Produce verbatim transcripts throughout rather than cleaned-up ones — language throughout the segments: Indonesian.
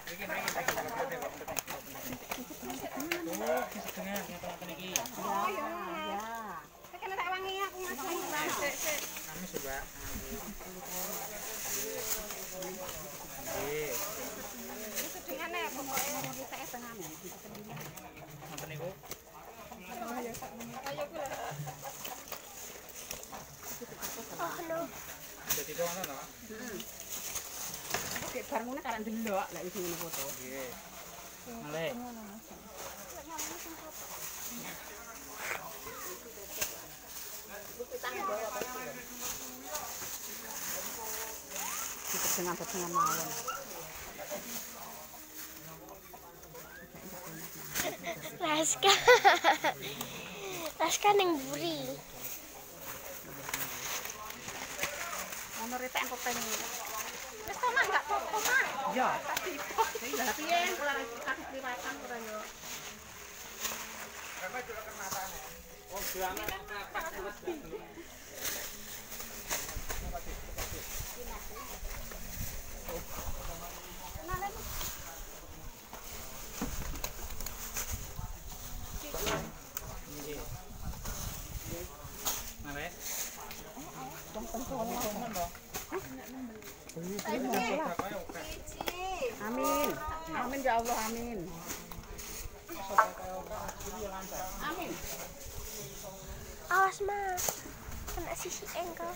Oh ya. Kan tak wangi aku Mas. Sik sik. Kami coba. Nggih. Sedengane pokoke kita setengah menit. Ngoten niku. Ayo ku lah. Oh no. Jadi to ngono to. Heeh. Oke, bareng ngene kan ndelok lek wis ngene foto. Nggih. Malih. Dengan dengan mawon. Laska. Laska ning buri. Ono retek kopeng. Wis to Mak, enggak apa-apa Mak. Iya. Lah piye ora kasih kliwatan ora yo. Oh, jangan. Amin. Amin ya Allah, amin. Amin. Awas Ma. Kena sisi engkau.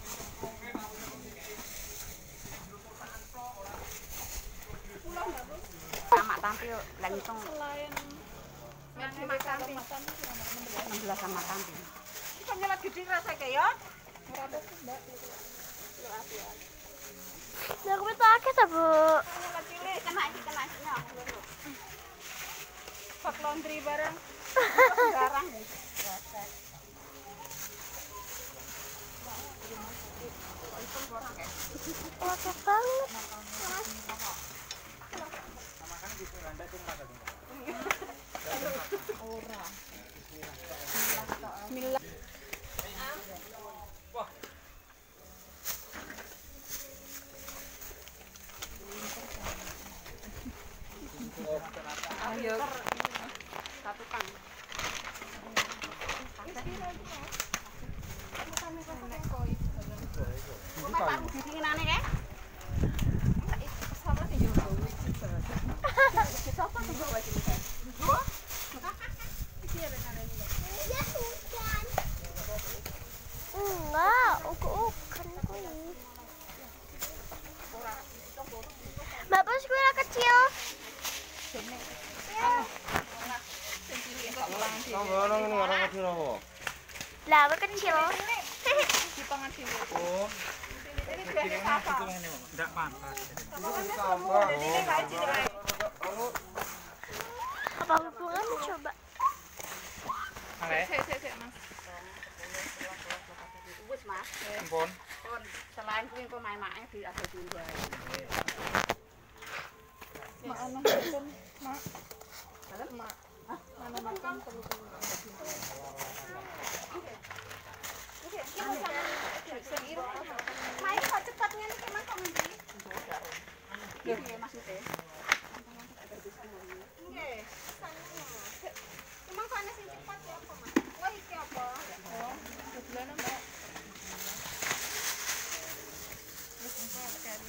Sama tampil lagi tong selain mak tampil enam belas sama tampil. Kita nyelat gede rasa kayak ya. Ora ada Mbak. Lah aku pakai ta, Bu? Nyelat cilik kena iki kena nya. Pak laundry bareng. Barang. Pakai banget. Ora. Bismillah. Wah. Ayo. Satu kang. Paru dinginane kae. Sapa sing yo iki sapa sing yo wis iki. Yo. Iki ada nane iki. Ya hujan. Enggak, uku-ukan kuwi. Mbak Bos kuwi kecil. Ya. Orang ini orang kecil apa? Lah, aku kecil. Dipangan dhewe. Oh. Ini biasa apa? Enggak pantas. Ini kae cilik. Apa hubungannya coba? Malih. Sik sik sik Mas. Wis Mas. Ampun. Pun selain kuwi engko main-main di ada diundang. Mak ana pun Mak. Dalem Mak. Hah? Mana makan perlu-perlu. Main kok cepat ngene iki Mas kok ngendi? Nggih, maksudnya. Nggih. Emang kok ana sing cepat ya apa, Mas? Wah, iki apa? Oh, sebelane Mbak. Wis engko kari.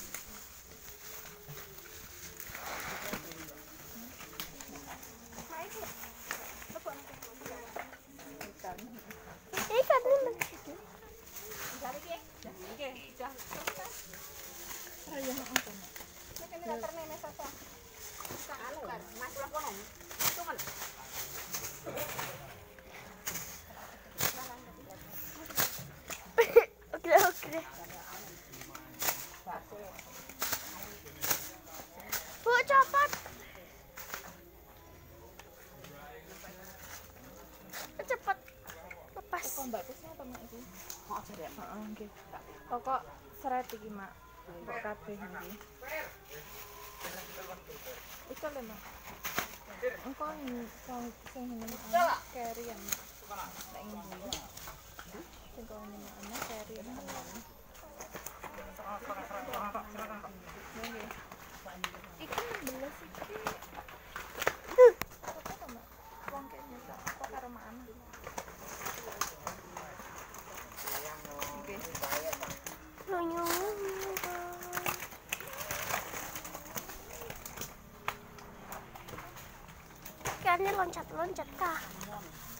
Ikan ini. Cari ki. Nggih, jah. Ayo ngono. Nek kene laterne mes apa? Anu, Mas kula kono. Tumen. Oke, oke. Bu, cepat. Cepat. Lepas. Mbak Pusnya apa Mak iki? Kok aja rek. Heeh, nggih. Pokok seret iki Mak. Pokok kabeh nggih. Iku lho Mak. Engko sing sing ngene kerian. Nek ngene. Sing kok ngene ana kerian ana. Nggih. Iki Lah siki. Apa to, Mbak? Wong kene sak apa karo mana? Ikannya loncat-loncat kah?